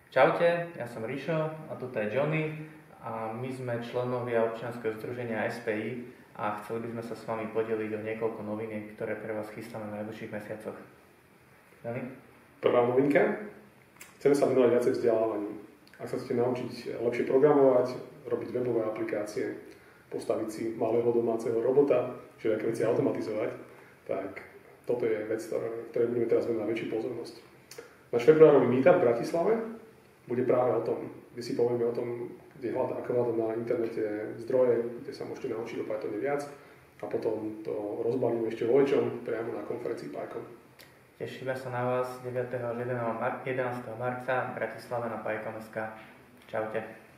Čaute, ja som Rišo a toto je Johnny a my sme členovia občianskeho združenia SPI a chceli by sme sa s vami podeliť o niekoľko noviniek, ktoré pre vás chystáme v najbližších mesiacoch. Johnny? Prvá novinka. Chceme sa venovať viacej vzdelávaniu. Ak sa chcete naučiť lepšie programovať, robiť webové aplikácie, postaviť si malého domáceho robota, všetky veci automatizovať, tak toto je vec, ktorej budeme teraz venovať väčšiu pozornosť. Náš februárový meetup v Bratislave bude práve o tom, kde si povieme o tom, ako hľadať na internete zdroje, kde sa môžete naučiť o Pythone viac a potom to rozbalíme ešte vo väčšom priamo na konferencii PyCon. Tešíme sa na vás 9. až 11. marca v Bratislave na PyCon.sk. Čaute.